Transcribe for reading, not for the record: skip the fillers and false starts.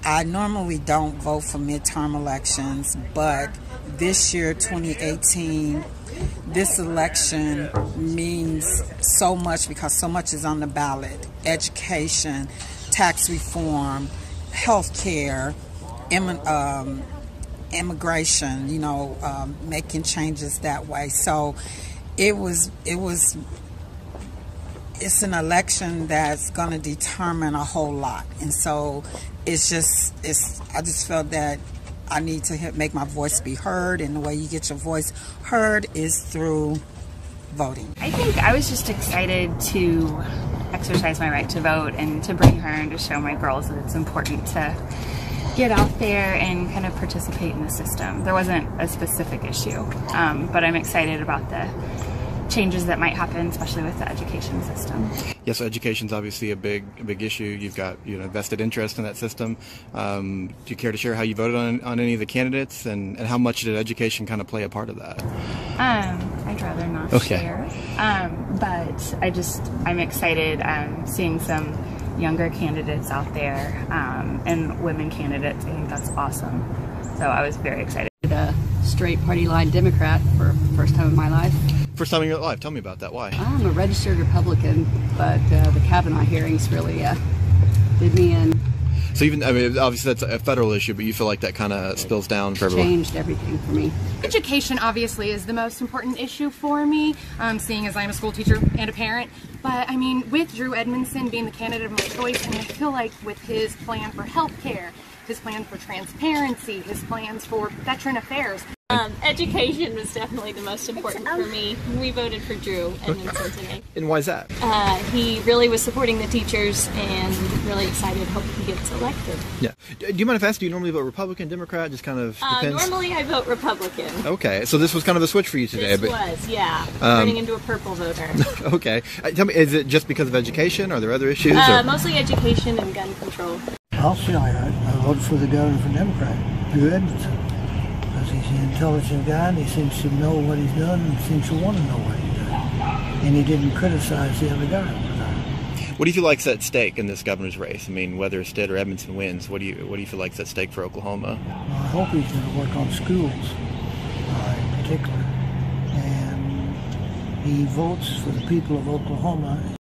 I normally don't vote for midterm elections, but this year, 2018, this election means so much because so much is on the ballot. Education, tax reform, health care, immigration, making changes that way. So it's an election that's going to determine a whole lot. And so I just felt that I need to make my voice be heard, and the way you get your voice heard is through voting. I think I was just excited to exercise my right to vote and to bring her and to show my girls that it's important to get out there and kind of participate in the system. There wasn't a specific issue, but I'm excited about the changes that might happen, especially with the education system. Yes, education's obviously a big issue. You've got vested interest in that system. Do you care to share how you voted on any of the candidates, and how much did education kind of play a part of that? I'd rather not share, but I'm excited seeing some younger candidates out there and women candidates. I think that's awesome. So I was very excited. A straight party line Democrat for the first time in my life. First time in your life. Tell me about that. Why? I'm a registered Republican, but the Kavanaugh hearings really did me in. So obviously that's a federal issue, but you feel like that kind of spills down for everyone? Changed everything for me. Education obviously is the most important issue for me, seeing as I'm a school teacher and a parent. But I mean, with Drew Edmondson being the candidate of my choice, I feel like with his plan for health care, his plan for transparency, his plans for veteran affairs. Education was definitely the most important for me. We voted for Drew Edmondson today. And why is that? He really was supporting the teachers and really excited, hope he gets elected. Yeah. Do you mind if I ask, do you normally vote Republican, Democrat? Just kind of depends? Normally I vote Republican. Okay, so this was kind of a switch for you today. Yeah. Turning into a purple voter. Okay. Tell me, is it just because of education? Are there other issues? Mostly education and gun control. I'll say I voted for the governor for Democrat, Drew Edmondson. Because he's an intelligent guy and he seems to know what he's done and seems to want to know what he's done. And he didn't criticize the other guy. What do you feel like's at stake in this governor's race? I mean, whether Stitt or Edmondson wins, what do you feel like's at stake for Oklahoma? Well, I hope he's going to work on schools in particular. And he votes for the people of Oklahoma.